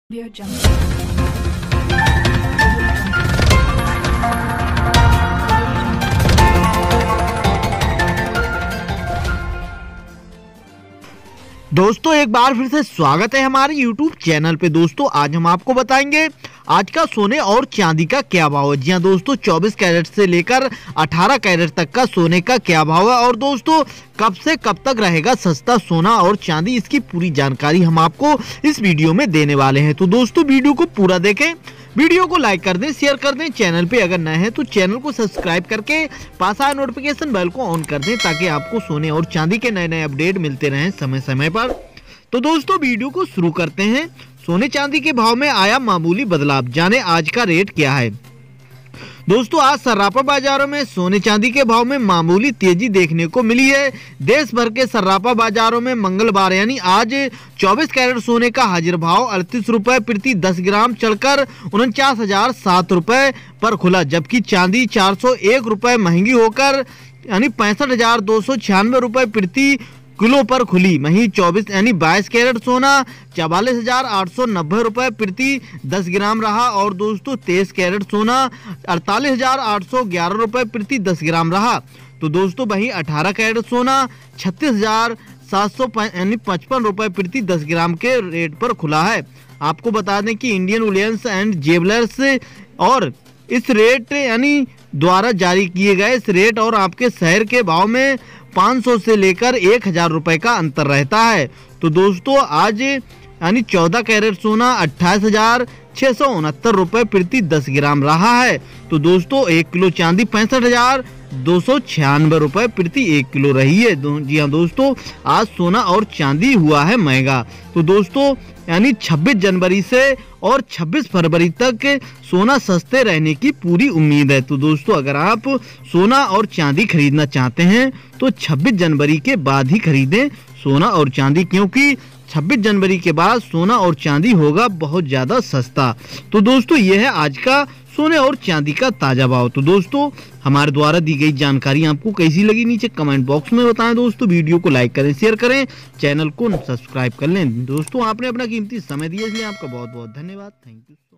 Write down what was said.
Audio Jungle. दोस्तों एक बार फिर से स्वागत है हमारे YouTube चैनल पे। दोस्तों आज हम आपको बताएंगे आज का सोने और चांदी का क्या भाव है। जी हाँ दोस्तों, 24 कैरेट से लेकर 18 कैरेट तक का सोने का क्या भाव है और दोस्तों कब से कब तक रहेगा सस्ता सोना और चांदी, इसकी पूरी जानकारी हम आपको इस वीडियो में देने वाले हैं। तो दोस्तों वीडियो को पूरा देखें, वीडियो को लाइक कर दें, शेयर कर दें, चैनल पे अगर नए हैं तो चैनल को सब्सक्राइब करके पास आए नोटिफिकेशन बेल को ऑन कर दें ताकि आपको सोने और चांदी के नए नए अपडेट मिलते रहें समय समय पर। तो दोस्तों वीडियो को शुरू करते हैं। सोने चांदी के भाव में आया मामूली बदलाव, जाने आज का रेट क्या है। दोस्तों आज सर्राफा बाजारों में सोने चांदी के भाव में मामूली तेजी देखने को मिली है। देश भर के सर्राफा बाजारों में मंगलवार यानी आज 24 कैरेट सोने का हाजिर भाव 38 रुपए प्रति 10 ग्राम चढ़कर 49,007 रुपए पर खुला, जबकि चांदी 401 रुपए महंगी होकर यानी 65,296 रुपए प्रति किलो पर खुली। वहीं 24 यानी 22 कैरेट सोना 44,890 रुपए प्रति 10 ग्राम रहा और दोस्तों 23 कैरेट सोना 48,811 रुपए प्रति 10 ग्राम रहा। तो दोस्तों वहीं 18 कैरेट सोना 36,755 रुपए प्रति 10 ग्राम के रेट पर खुला है। आपको बता दें कि इंडियन बुलियन एंड ज्वेलर्स और इस रेट यानी द्वारा जारी किए गए इस रेट और आपके शहर के भाव में 500 से लेकर 1,000 रुपए का अंतर रहता है। तो दोस्तों आज यानी 14 कैरेट सोना 28,669 रुपए प्रति 10 ग्राम रहा है। तो दोस्तों 1 किलो चांदी 65,296 रुपए प्रति 1 किलो रही है। जी हाँ दोस्तों, आज सोना और चांदी हुआ है महंगा। तो दोस्तों यानी 26 जनवरी से और 26 फरवरी तक सोना सस्ते रहने की पूरी उम्मीद है। तो दोस्तों अगर आप सोना और चांदी खरीदना चाहते हैं तो 26 जनवरी के बाद ही खरीदें सोना और चांदी, क्योंकि 26 जनवरी के बाद सोना और चांदी होगा बहुत ज़्यादा सस्ता। तो दोस्तों यह है आज का सोने और चांदी का ताज़ा भाव। तो दोस्तों हमारे द्वारा दी गई जानकारी आपको कैसी लगी नीचे कमेंट बॉक्स में बताएं। दोस्तों वीडियो को लाइक करें, शेयर करें, चैनल को सब्सक्राइब कर लें। दोस्तों आपने अपना कीमती समय दिया इसलिए आपका बहुत बहुत धन्यवाद। Thank you.